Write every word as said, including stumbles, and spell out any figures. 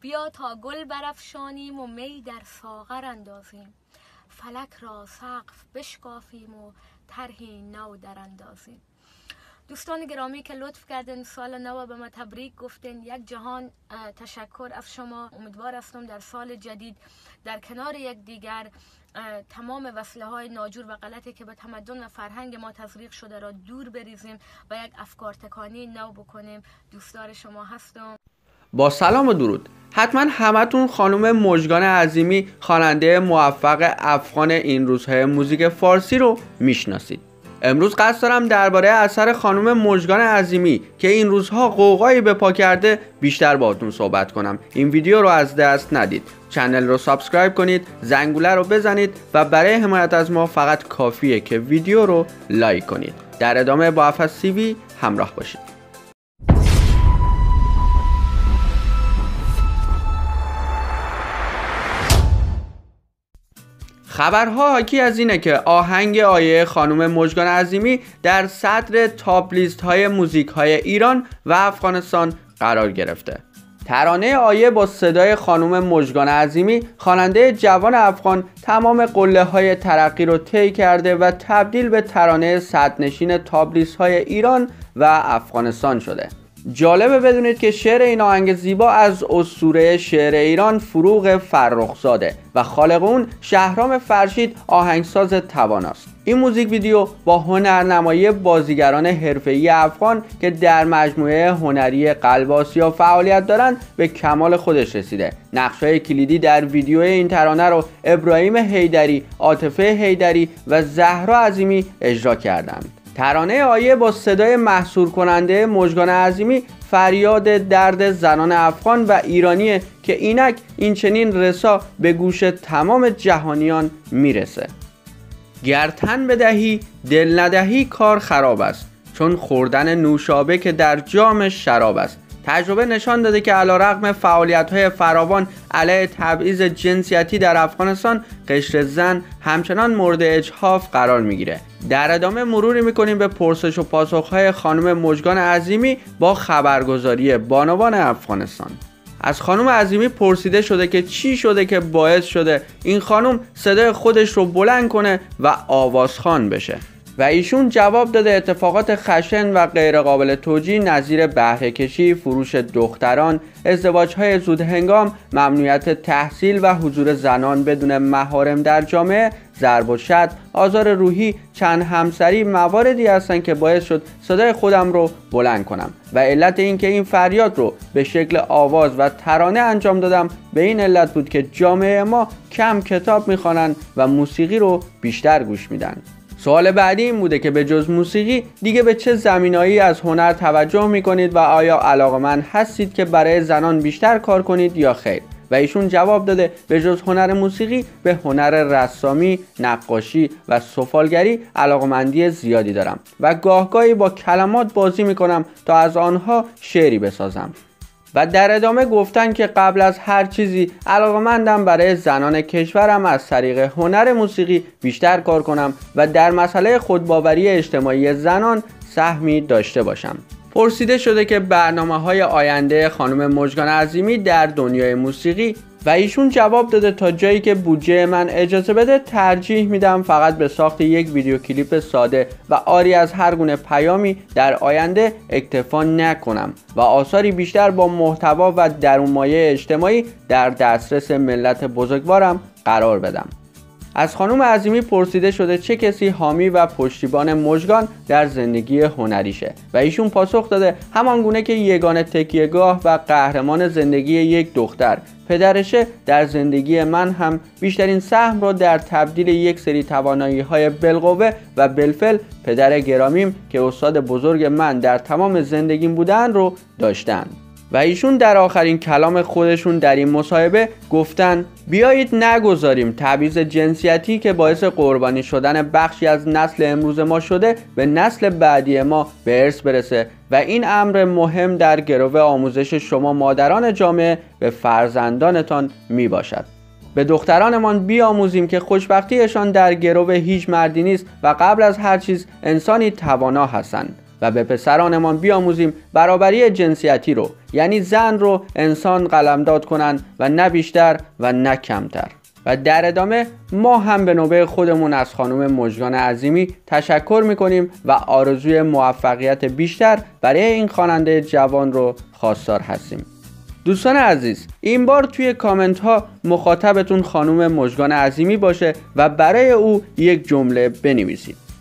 بیا تا گل برافشانیم و می در ساغر اندازیم، فلک را سقف بشکافیم و طرحی نو در اندازیم. دوستان گرامی که لطف کردین سال نو به ما تبریک گفتین، یک جهان تشکر از شما. امیدوار هستم در سال جدید در کنار یک دیگر تمام وسیله های ناجور و غلطی که به تمدن و فرهنگ ما تزریق شده را دور بریزیم و یک افکار تکانی نو بکنیم. دوستدار شما هستم. با سلام و درود. حتما همتون خانم مژگان عظیمی، خواننده موفق افغان این روزهای موزیک فارسی رو میشناسید. امروز قصد دارم درباره اثر خانم مژگان عظیمی که این روزها قوقایی به پا کرده بیشتر باهاتون صحبت کنم. این ویدیو رو از دست ندید. چنل رو سابسکرایب کنید، زنگوله رو بزنید و برای حمایت از ما فقط کافیه که ویدیو رو لایک کنید. در ادامه با افس تی وی همراه باشید. خبرها حاکی از اینه که آهنگ آیه خانم مژگان عظیمی در صدر تاپ لیست های موزیک های ایران و افغانستان قرار گرفته. ترانه آیه با صدای خانم مژگان عظیمی، خواننده جوان افغان، تمام قله های ترقی رو طی کرده و تبدیل به ترانه صدرنشین تاپ لیست های ایران و افغانستان شده. جالبه بدونید که شعر این آهنگ زیبا از اسطوره شعر ایران فروغ فرخزاده و خالق اون شهرام فرشید آهنگساز تواناست. این موزیک ویدیو با هنرنمایی بازیگران حرفه‌ای افغان که در مجموعه هنری قلب آسیا فعالیت دارند به کمال خودش رسیده. نقش‌های کلیدی در ویدیو این ترانه رو ابراهیم حیدری، عاطفه حیدری و زهرا عظیمی اجرا کردند. ترانه آیه با صدای محصور کننده مژگان عظیمی فریاد درد زنان افغان و ایرانیه که اینک این چنین رسا به گوش تمام جهانیان میرسه. گر تن بدهی دل ندهی کار خراب است، چون خوردن نوشابه که در جام شراب است. تجربه نشان داده که علیرغم فعالیت‌های فراوان علیه تبعیض جنسیتی در افغانستان، قشر زن همچنان مورد اجحاف قرار میگیره. در ادامه مروری میکنیم به پرسش و پاسخ‌های خانم مژگان عظیمی با خبرگزاری بانوان افغانستان. از خانم عظیمی پرسیده شده که چی شده که باعث شده این خانم صدای خودش رو بلند کنه و آوازخوان بشه و ایشون جواب داده اتفاقات خشن و غیر قابل توجیه نظیر بهره کشی، فروش دختران، ازدواج‌های زودهنگام، ممنوعیت تحصیل و حضور زنان بدون محارم در جامعه، ضرب و شتم، آزار روحی، چند همسری مواردی هستن که باعث شد صدای خودم رو بلند کنم و علت این که این فریاد رو به شکل آواز و ترانه انجام دادم به این علت بود که جامعه ما کم کتاب میخوانن و موسیقی رو بیشتر گوش میدن. سوال بعدی این بوده که به جز موسیقی دیگه به چه زمینه‌ای از هنر توجه میکنید و آیا علاقه‌مند هستید که برای زنان بیشتر کار کنید یا خیر؟ و ایشون جواب داده به جز هنر موسیقی به هنر رسامی، نقاشی و سفالگری علاقه‌مندی زیادی دارم و گاهگاهی با کلمات بازی میکنم تا از آنها شعری بسازم. و در ادامه گفتن که قبل از هر چیزی علاقه‌مندم برای زنان کشورم از طریق هنر موسیقی بیشتر کار کنم و در مسئله خودباوری اجتماعی زنان سهمی داشته باشم. پرسیده شده که برنامه‌های آینده خانم مژگان عظیمی در دنیای موسیقی و ایشون جواب داده تا جایی که بودجه من اجازه بده ترجیح میدم فقط به ساخت یک ویدیو کلیپ ساده و عاری از هر گونه پیامی در آینده اکتفا نکنم و آثاری بیشتر با محتوا و درونمایه اجتماعی در دسترس ملت بزرگوارم قرار بدم. از خانم عظیمی پرسیده شده چه کسی حامی و پشتیبان مژگان در زندگی هنریشه و ایشون پاسخ داده همان گونه که یگانه تکیهگاه و قهرمان زندگی یک دختر پدرشه، در زندگی من هم بیشترین سهم رو در تبدیل یک سری توانایی‌های بالقوه و بالفعل پدر گرامیم که استاد بزرگ من در تمام زندگیم بودن رو داشتن. و ایشون در آخرین کلام خودشون در این مصاحبه گفتن بیایید نگذاریم تبعیض جنسیتی که باعث قربانی شدن بخشی از نسل امروز ما شده به نسل بعدی ما به ارث برسه و این امر مهم در گرو آموزش شما مادران جامعه به فرزندانتان می باشد. به دخترانمان بیاموزیم که خوشبختیشان در گرو هیچ مردی نیست و قبل از هر چیز انسانی توانا هستند. و به پسرانمان بیاموزیم برابری جنسیتی رو، یعنی زن رو انسان قلمداد کنند و نه بیشتر و نه کمتر. و در ادامه ما هم به نوبه خودمون از خانم مژگان عظیمی تشکر میکنیم و آرزوی موفقیت بیشتر برای این خواننده جوان رو خواستار هستیم. دوستان عزیز، این بار توی کامنت ها مخاطبتون خانم مژگان عظیمی باشه و برای او یک جمله بنویسید.